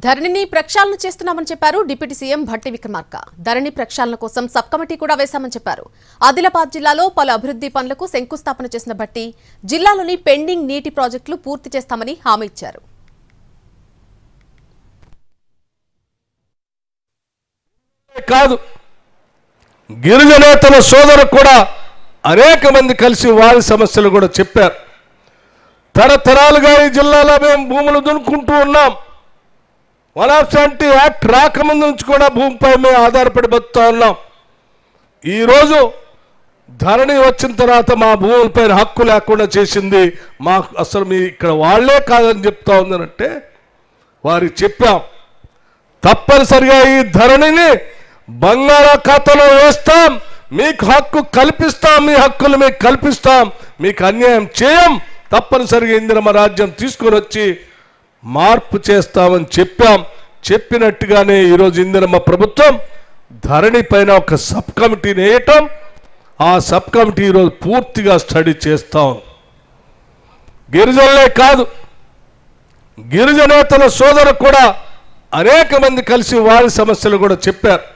ధరణిని ప్రక్షాళన చేస్తున్నామని చెప్పారు డిప్యూటీ సీఎం భట్టి విక్రమార్క. ధరణి ప్రక్షాళన కోసం సబ్ కమిటీ కూడా వేశామని చెప్పారు. ఆదిలాబాద్ జిల్లాలో పలు అభివృద్ధి పనులకు శంకుస్థాపన చేసిన భట్టి జిల్లాలోని పెండింగ్ నీటి ప్రాజెక్టులు పూర్తి చేస్తామని హామీ ఇచ్చారు. కాదు, గిరిజనేతల సోదరు కూడా అనేక మంది కలిసి వారి సమస్యలు కూడా చెప్పారు. తరతరాలుగా ఈ జిల్లాలో మేము భూములు దున్నుకుంటూ ఉన్నాం. 170 యాక్ట్ రాకముందు నుంచి కూడా భూమిపై మేము ఆధారపడి బతుకుతా ఉన్నాం. ఈరోజు ధరణి వచ్చిన తర్వాత మా భూములపైన హక్కు లేకుండా చేసింది మాకు అసలు మీ ఇక్కడ వాళ్లే కాదని చెప్తా ఉందనంటే వారికి చెప్పాం, తప్పనిసరిగా ఈ ధరణిని బంగాళాఖాతంలో వేస్తాం, మీకు హక్కు కల్పిస్తాం, మీ హక్కులు మీకు కల్పిస్తాం, మీకు అన్యాయం చేయం, తప్పనిసరిగా ఇందిరమ్మ రాజ్యం తీసుకొని వచ్చి మార్పు చేస్తామని చెప్పాం. చెప్పినట్టుగానే ఈరోజు ఇందిరమ్మ ప్రభుత్వం ధరణి పైన ఒక సబ్ కమిటీని వేయటం, ఆ సబ్ కమిటీ ఈరోజు పూర్తిగా స్టడీ చేస్తాం. గిరిజనులే కాదు, గిరిజనేతల సోదరు కూడా అనేక మంది కలిసి వారి సమస్యలు కూడా చెప్పారు.